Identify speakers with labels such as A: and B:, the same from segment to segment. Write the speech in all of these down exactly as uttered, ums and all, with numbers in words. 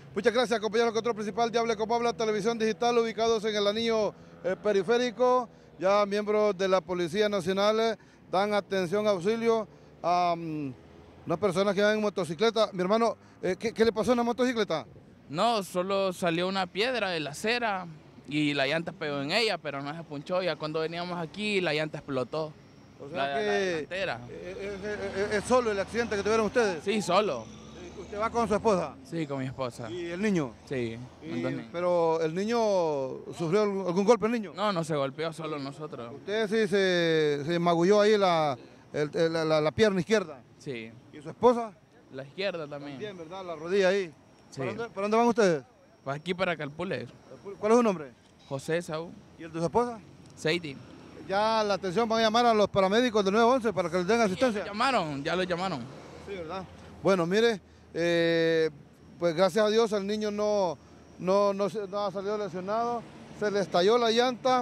A: Muchas gracias, compañero. Control principal de Hable Como Habla, televisión digital, ubicados en el anillo eh, periférico. Ya miembros de la Policía Nacional eh, dan atención, auxilio a um, unas personas que van en motocicleta. Mi hermano, eh, ¿qué, ¿qué le pasó a una motocicleta?
B: No, solo salió una piedra de la acera y la llanta pegó en ella, pero no se punchó. Ya cuando veníamos aquí, la llanta explotó.
A: O sea
B: la,
A: que
B: la delantera.
A: Es, es, es solo el accidente que tuvieron ustedes.
B: Sí, solo.
A: ¿Usted va con su esposa?
B: Sí, con mi esposa.
A: ¿Y el niño?
B: Sí.
A: Y, pero el niño, ¿sufrió algún golpe el niño?
B: No, no se golpeó, solo nosotros.
A: ¿Usted sí se, se magulló ahí la, el, la, la, la pierna izquierda?
B: Sí.
A: ¿Y su esposa?
B: La izquierda también.
A: También, ¿verdad? La rodilla ahí.
B: Sí.
A: ¿Para dónde, ¿para dónde van ustedes?
B: Pues aquí para Calpules.
A: ¿Cuál es su nombre?
B: José Saúl.
A: ¿Y el de su esposa?
B: Seidi.
A: Ya la atención van a llamar a los paramédicos del nueve once para que les den asistencia.
B: Ya lo llamaron, ya lo llamaron.
A: Sí, ¿verdad? Bueno, mire, eh, pues gracias a Dios el niño no, no, no, no ha salido lesionado. Se le estalló la llanta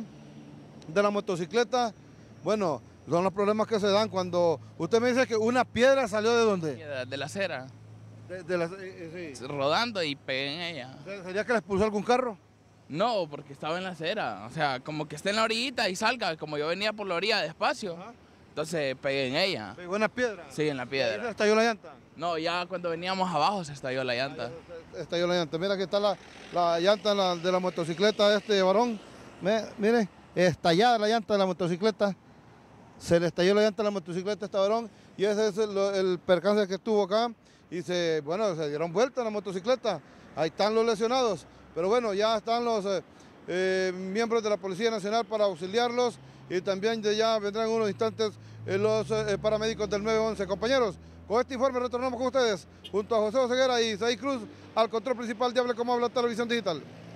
A: de la motocicleta. Bueno, son los problemas que se dan cuando usted me dice que una piedra salió de dónde.
B: De, de la acera.
A: De, de la, eh, sí.
B: Rodando y pegué en ella.
A: ¿Sería que le expulsó algún carro?
B: No, porque estaba en la acera. O sea, como que esté en la orillita y salga. Como yo venía por la orilla despacio. Ajá. Entonces pegué en ella.
A: ¿Pegó en la piedra?
B: Sí, en la piedra.
A: ¿Y se estalló la llanta?
B: No, ya cuando veníamos abajo se estalló la llanta.
A: Ah, se estalló la llanta. Mira que está la, la llanta la, de la motocicleta de este varón. Me, mire, estallada la llanta de la motocicleta. Se le estalló la llanta de la motocicleta a este varón. Y ese es el, el percance que estuvo acá. Y se, bueno, se dieron vuelta en la motocicleta. Ahí están los lesionados. Pero bueno, ya están los eh, eh, miembros de la Policía Nacional para auxiliarlos y también de ya vendrán en unos instantes eh, los eh, paramédicos del nueve once. Compañeros, con este informe retornamos con ustedes junto a José Oseguera y Saí Cruz al control principal de Hable Como Habla, televisión digital.